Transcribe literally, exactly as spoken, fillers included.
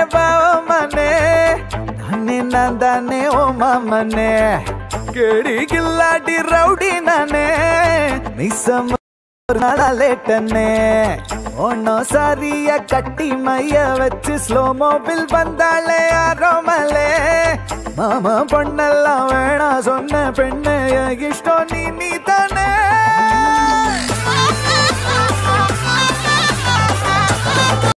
பாவமனே நானே நான் தானே ஓ மாமனே கேடி கில்லாடி ரவுடி நானே மிசம் லேட்டனே ஒன்னோ சாரிய கட்டி மைய வச்சு ஸ்லோ மோபில் வந்தாலே ஆரோமலே மாமா பொண்ணெல்லாம் வேணா சொன்ன பெண்ணு இஷ்டம் நீ நீ